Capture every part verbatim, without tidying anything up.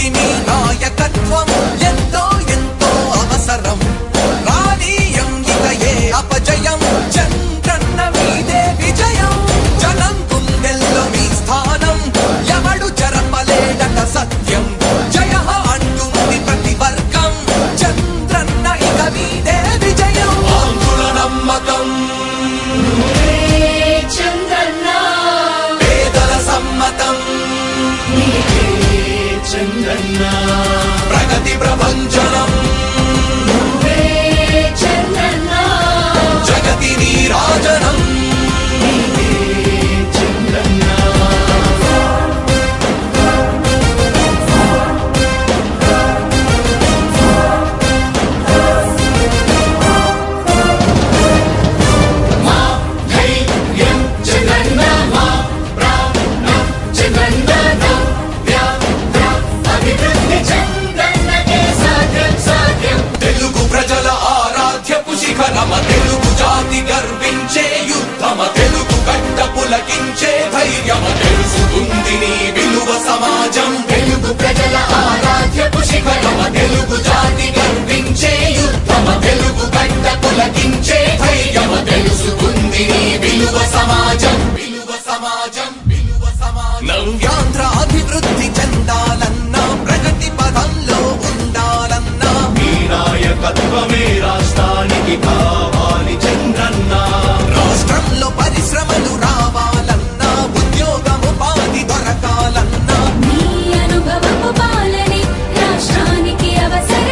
ఉంది నీ నాయకత్వం ఎంతో ఎంతో అవసరం రానీయం ఇక ఏ అపజయం చంద్రన్న మీదే విజయం జనం గుండెల్లో మీ స్థానం ఎవడు జరపలేడట సత్యం జయ అంటుంది ప్రతి వర్గం చంద్రన్న ఇక మీదే విజయం ఆంధ్రుల నమ్మకం చంద్రన్న పేదల సమ్మతం చంద్రన్న ప్రగతి ప్రభంజనం చంద్రన్న జగతి నీరాజనం చంద్రన్న మా ధైర్యం చంద్రన్న మా ప్రాణం చంద్రన్న నవ్య అభివృద్ధి చంద్రన్నకే సాధ్యం సాధ్యం తెలుగు ప్రజల ఆరాధ్యపు శిఖరమ తెలుగు జాతి గర్వించే యుద్ధమ తెలుగు గడ్డ పులకించే ధైర్యమ తెలుసుకుంది నీ విలువ సమాజం తెలుగు ప్రజల ఆరాధ్యపు శిఖరమ తెలుగు జాతి గర్వించే యుద్ధమ తెలుగు గడ్డ పులకించే ధైర్యమ తెలుసుకుంది నీ విలువ సమాజం విలువ సమాజం విలువ సమాజం నవ్యాంధ్ర అభివృద్ధి చెందాలన్నా ప్రగతి పదంలో ఉండాలన్నా మీ నాయకత్వమే రాష్ట్రానికి కావాలి చంద్రన్న రాష్ట్రంలో పరిశ్రమలు రావాలన్నా ఉద్యోగం ఉపాధి దొరకాలన్నా నీ అనుభవపు పాలనే రాష్ట్రానికి అవసరం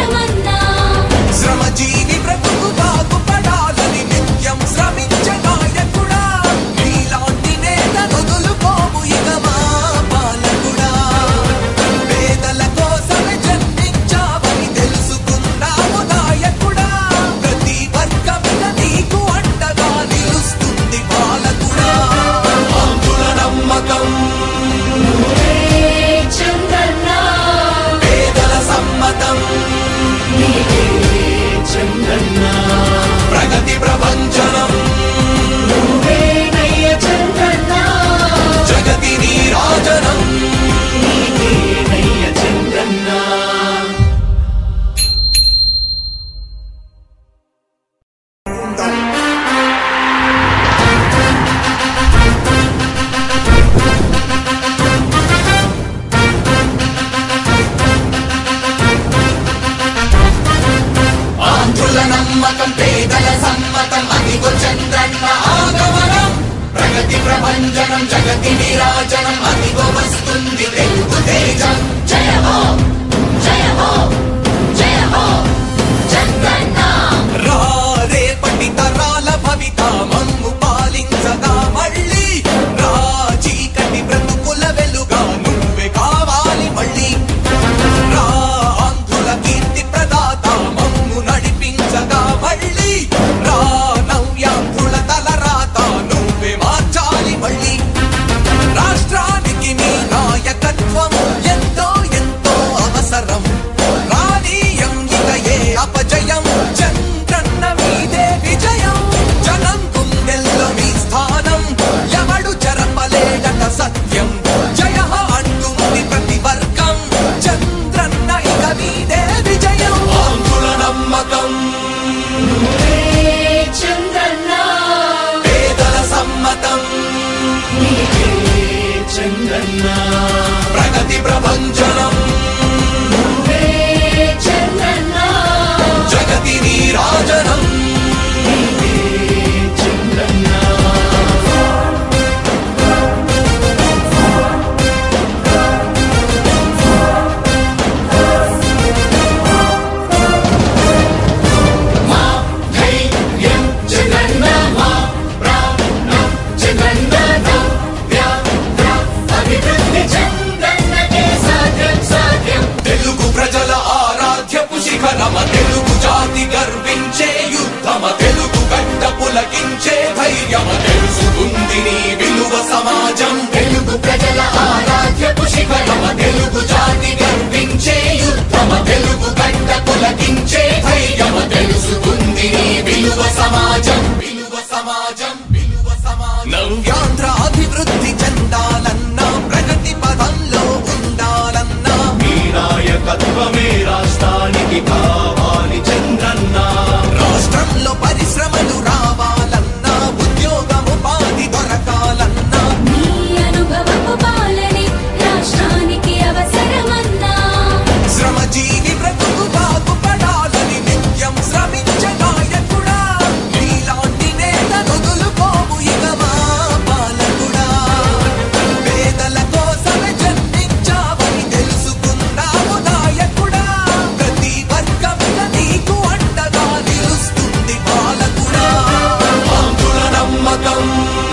తత్వమే రాష్ట్రానికి కావాలి చంద్రన్న. రాష్ట్రంలో పరిశ్రమలు రావాలన్నా, ఉద్యోగం ఉపాధి దొరకాలన్నా, నీ అనుభవపు పాలనే రాష్ట్రానికి అవసరమన్నా. శ్రమజీవి బ్రతుకు బాగుపడాలని నిత్యం శ్రమించే నాయకుడా, నీలాంటి నేత నొదులుకోము ఇక మా పాలకుడా. పేదల కోసమే జన్మించావని తెలుసుకున్నావు నాయకుడా, ప్రతి వర్గంలో నీకు అండగా నిలుస్తుంది పాలకుడా. ఆంధ్రుల నమ్మకం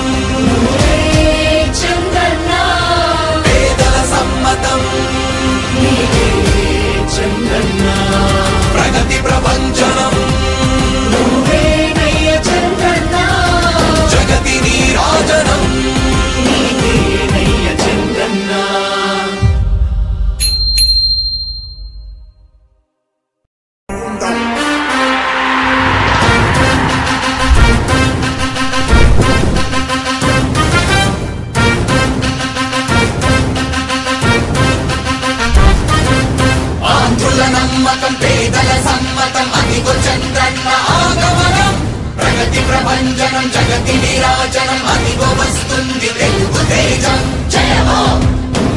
చంద్రన్న పేదల సమ్మతం, చంద్రన్న ప్రగతి ప్రపంచనం, నువ్వేనయ్య చంద్రన్న. జగతి నీరాజనం. నీకేనయ్య చంద్రన్న. ఆంధ్రుల నమ్మకం పేదల సమ్మతం, అదిగో చంద్రన్న ఆగమనం. ప్రగతి ప్రభంజనం, జగతి నిరాజనం, అదిగో వస్తుంది తెలుగు తేజం. జయమో